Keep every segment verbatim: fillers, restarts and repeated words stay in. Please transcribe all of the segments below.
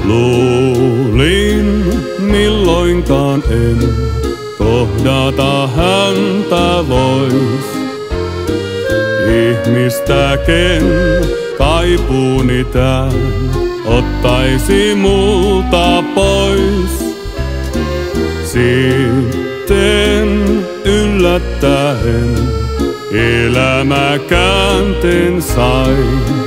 Luulin milloinkaan en kohdata häntä vois. Ihmistä, ken kaipuuni tän ottaisi multa pois. Sitten yllättäen elämä käänteen sai.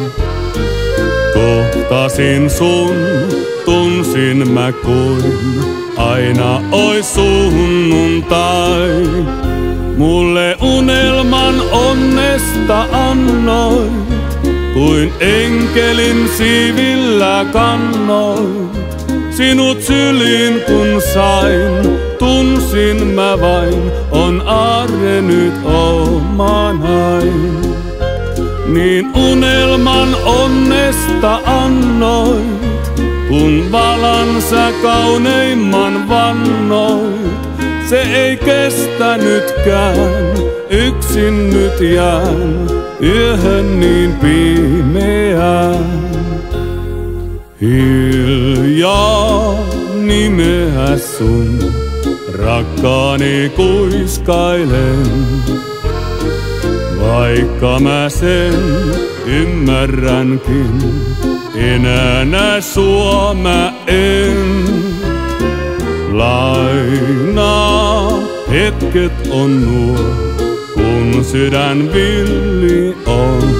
Kohtasin sun, tunsin mä kuin aina ois sunnuntai. Mulle unelman onnesta annoit, kuin enkelin siivillä kannoit. Sinut syliin kun sain, tunsin mä vain, on aarre nyt omanain. Niin unelman onnesta annoit, kun valan sä kauneimman vannoit. Se ei kestänytkään, yksin nyt jään, yöhön niin pimeään. Hiljaa nimeä sun, rakkaani kuiskailen. Vaikka mä sen ymmärränkin, enää näe sua mä en. Lainaa hetket on nuo, kun sydän villi on.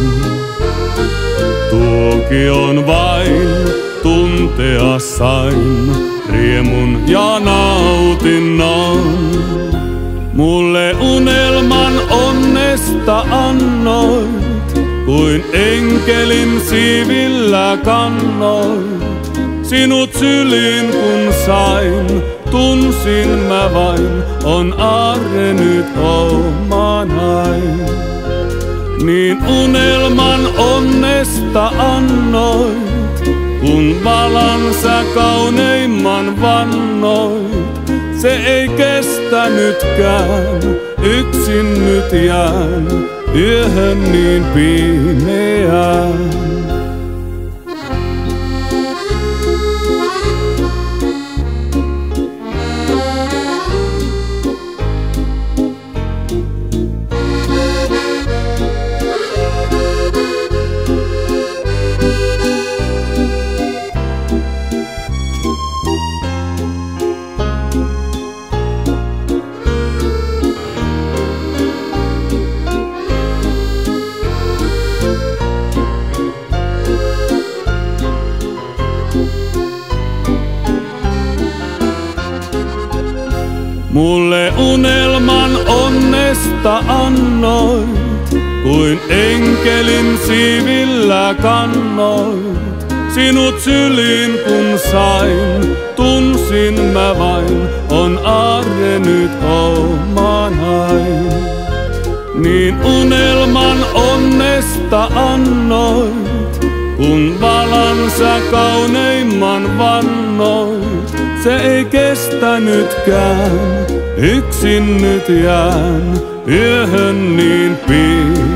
Tuokion vain tuntea sain, riemun ja nautinnon. Mulle unelman onnesta annoit, kuin enkelin siivillä kannoit. Sinut syliin kun sain, tunsin mä vain, on aarre nyt omanain. Niin unelman onnesta annoit, kun valan sä kauneimman vannoit. Se ei kestänytkään, yksin nyt jään, yöhön niin pimeään. Mulle unelman onnesta annoit, kuin enkelin siivillä kannoit. Sinut syliin kun sain, tunsin mä vain, on aarre nyt omanain. Niin unelman onnesta annoit, kun valan sä kauneimman vannoit. Se ei kestänytkään, yksin nyt jään, yöhön niin pimeään.